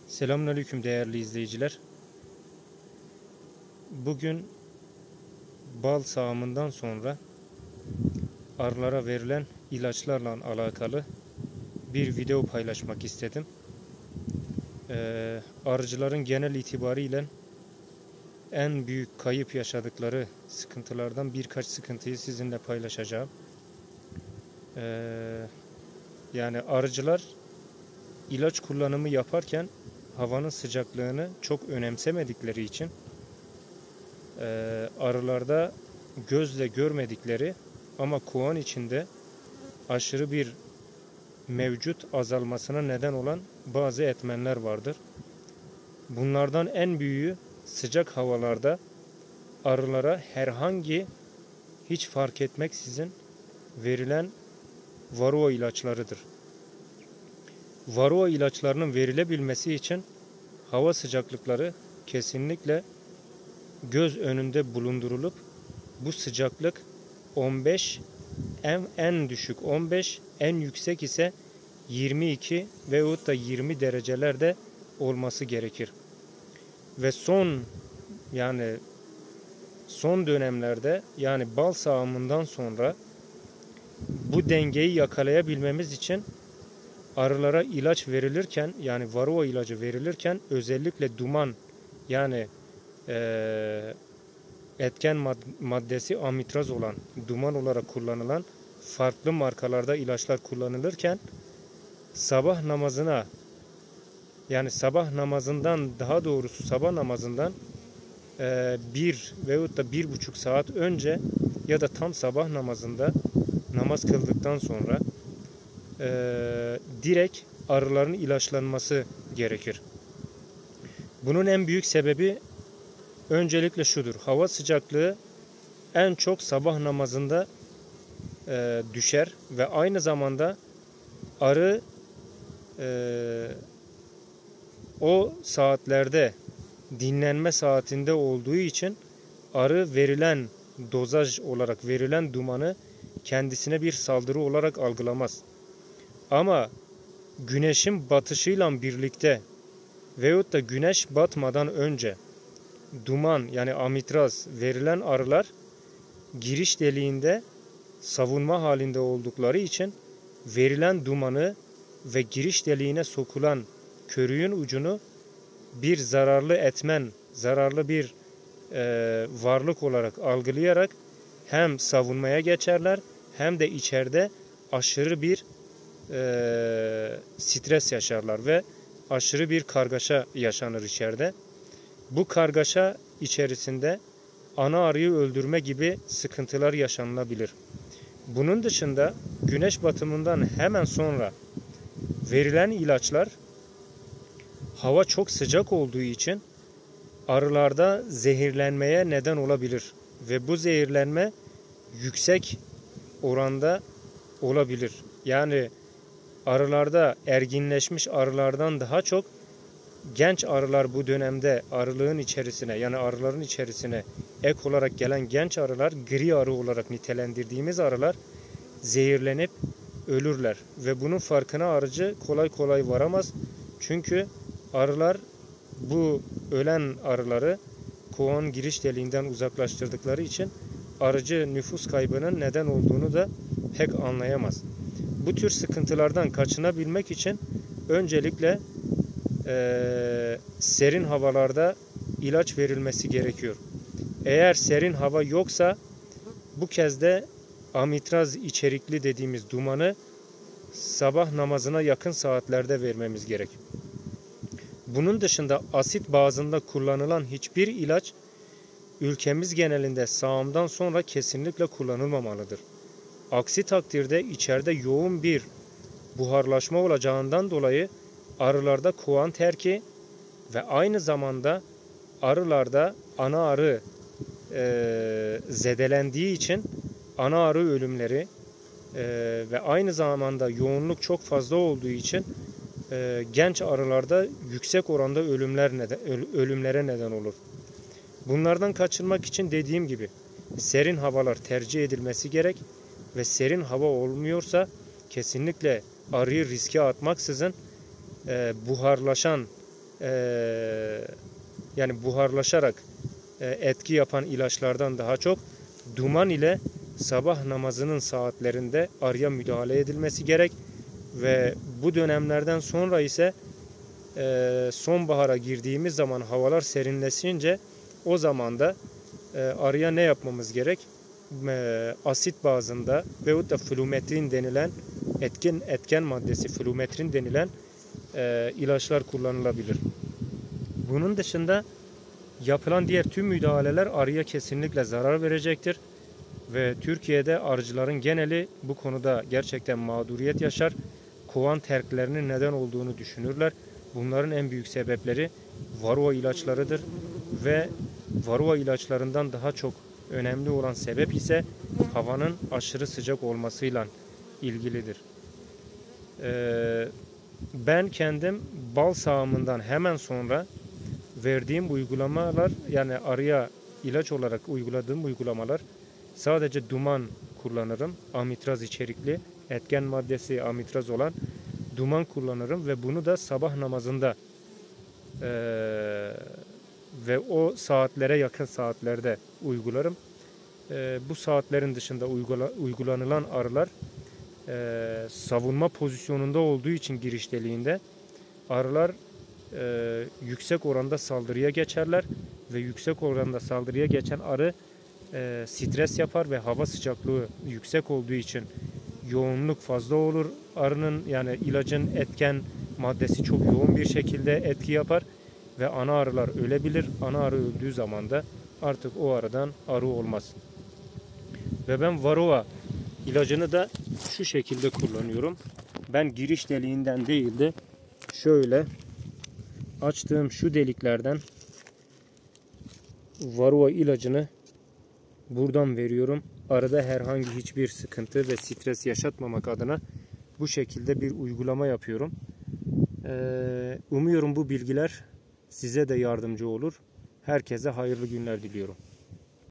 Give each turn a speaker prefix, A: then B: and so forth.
A: Selamünaleyküm değerli izleyiciler. Bugün bal sağımından sonra arılara verilen ilaçlarla alakalı bir video paylaşmak istedim. Arıcıların genel itibariyle en büyük kayıp yaşadıkları sıkıntılardan birkaç sıkıntıyı sizinle paylaşacağım. Yani arıcılar ilaç kullanımı yaparken havanın sıcaklığını çok önemsemedikleri için arılarda gözle görmedikleri ama kovan içinde aşırı bir mevcut azalmasına neden olan bazı etmenler vardır. Bunlardan en büyüğü sıcak havalarda arılara herhangi hiç fark etmeksizin verilen varroa ilaçlarıdır. Varroa ilaçlarının verilebilmesi için hava sıcaklıkları kesinlikle göz önünde bulundurulup bu sıcaklık 15, en düşük 15, en yüksek ise 22 veyahut da 20 derecelerde olması gerekir. Ve son dönemlerde yani bal sağımından sonra bu dengeyi yakalayabilmemiz için arılara ilaç verilirken yani varroa ilacı verilirken özellikle duman yani etken maddesi amitraz olan duman olarak kullanılan farklı markalarda ilaçlar kullanılırken sabah namazından bir veyahut da 1,5 saat önce ya da tam sabah namazında namaz kıldıktan sonra direkt arıların ilaçlanması gerekir. Bunun en büyük sebebi öncelikle şudur. Hava sıcaklığı en çok sabah namazında düşer ve aynı zamanda arı o saatlerde dinlenme saatinde olduğu için arı verilen dozaj olarak verilen dumanı kendisine bir saldırı olarak algılamaz. Ama güneşin batışıyla birlikte veyahut da güneş batmadan önce duman yani amitraz verilen arılar giriş deliğinde savunma halinde oldukları için verilen dumanı ve giriş deliğine sokulan körüğün ucunu bir zararlı bir varlık olarak algılayarak hem savunmaya geçerler hem de içeride aşırı bir stres yaşarlar ve aşırı bir kargaşa yaşanır içeride. Bu kargaşa içerisinde ana arıyı öldürme gibi sıkıntılar yaşanılabilir. Bunun dışında güneş batımından hemen sonra verilen ilaçlar hava çok sıcak olduğu için arılarda zehirlenmeye neden olabilir ve bu zehirlenme yüksek oranda olabilir. Yani arılarda erginleşmiş arılardan daha çok genç arılar bu dönemde arıların içerisine ek olarak gelen genç arılar, gri arı olarak nitelendirdiğimiz arılar zehirlenip ölürler. Ve bunun farkına arıcı kolay kolay varamaz. Çünkü arılar bu ölen arıları kovan giriş deliğinden uzaklaştırdıkları için arıcı nüfus kaybının neden olduğunu da pek anlayamaz. Bu tür sıkıntılardan kaçınabilmek için öncelikle serin havalarda ilaç verilmesi gerekiyor. Eğer serin hava yoksa bu kez de amitraz içerikli dediğimiz dumanı sabah namazına yakın saatlerde vermemiz gerek. Bunun dışında asit bazında kullanılan hiçbir ilaç ülkemiz genelinde sağımdan sonra kesinlikle kullanılmamalıdır. Aksi takdirde içeride yoğun bir buharlaşma olacağından dolayı arılarda kovan terki ve aynı zamanda arılarda ana arı zedelendiği için ana arı ölümleri ve aynı zamanda yoğunluk çok fazla olduğu için genç arılarda yüksek oranda ölümlere neden olur. Bunlardan kaçınmak için dediğim gibi serin havalar tercih edilmesi gerek ve serin hava olmuyorsa kesinlikle arıyı riske atmaksızın buharlaşan yani buharlaşarak etki yapan ilaçlardan daha çok duman ile sabah namazının saatlerinde arıya müdahale edilmesi gerek ve bu dönemlerden sonra ise sonbahara girdiğimiz zaman havalar serinleşince o zaman da arıya ne yapmamız gerek? Asit bazında veyahut da flümetrin denilen etken maddesi flümetrin denilen ilaçlar kullanılabilir. Bunun dışında yapılan diğer tüm müdahaleler arıya kesinlikle zarar verecektir. Ve Türkiye'de arıcıların geneli bu konuda gerçekten mağduriyet yaşar. Kovan terklerinin neden olduğunu düşünürler. Bunların en büyük sebepleri varroa ilaçlarıdır. Ve varroa ilaçlarından daha çok önemli olan sebep ise havanın aşırı sıcak olmasıyla ilgilidir. Ben kendim bal sağımından hemen sonra verdiğim uygulamalar, yani arıya ilaç olarak uyguladığım uygulamalar, sadece duman kullanırım. Amitraz içerikli, etken maddesi amitraz olan duman kullanırım ve bunu da sabah namazında ve o saatlere yakın saatlerde uygularım. Bu saatlerin dışında uygulanılan arılar savunma pozisyonunda olduğu için giriş deliğinde arılar yüksek oranda saldırıya geçerler ve yüksek oranda saldırıya geçen arı stres yapar ve hava sıcaklığı yüksek olduğu için yoğunluk fazla olur. Arının, yani ilacın etken maddesi çok yoğun bir şekilde etki yapar ve ana arılar ölebilir. Ana arı öldüğü zaman da artık o arıdan arı olmaz. Ve ben varroa ilacını da şu şekilde kullanıyorum. Ben giriş deliğinden değil de şöyle açtığım şu deliklerden varroa ilacını buradan veriyorum. Arada herhangi hiçbir sıkıntı ve stres yaşatmamak adına bu şekilde bir uygulama yapıyorum. Umuyorum bu bilgiler size de yardımcı olur. Herkese hayırlı günler diliyorum.